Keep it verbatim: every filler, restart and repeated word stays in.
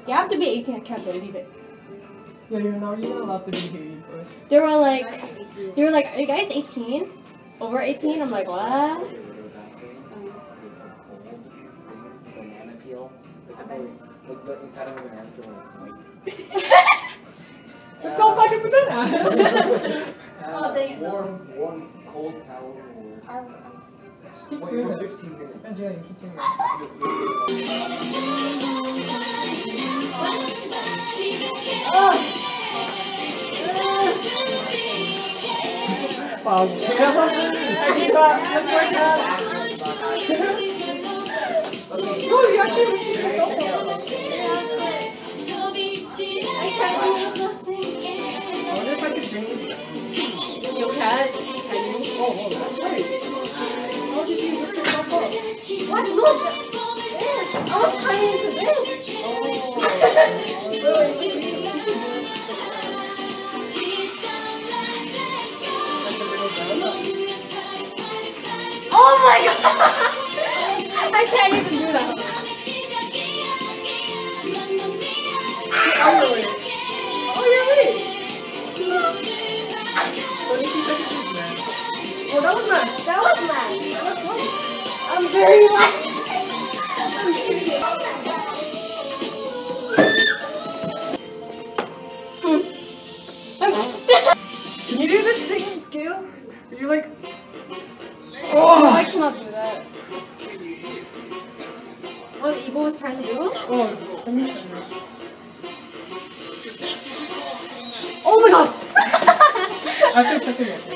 You have to be eighteen. I can't believe it. Yeah, you're not even allowed to be here. But... They were like, they were like, are you guys eighteen? Over eighteen? I'm like, what? Banana peel. Like the inside of a banana peel, like. It's called fucking banana. Oh, dang it, Warm, warm, cold towel. Or... Just keep wait doing for it. fifteen minutes. Enjoy it, keep doing it. Oh. Pause. I give up. Just like that. Oh, you actually went to yourself. I can't do nothing. I wonder if I could drink this. You can't. Can you? Oh, oh, that's right. How did you just take that up? What? Look! This! I was trying into this! Oh my god! I can't even do that. Oh, you're late. Oh, you're late. twenty-two seconds, man. Oh, that was mad. That was mad. That was funny. I'm very mad. I'm kidding. I'm stuck. Can you do this thing, Gail? Are you like... Oh, I cannot do that. What Eagle was trying to do? Oh, let me just... Oh my god! I have to check it out.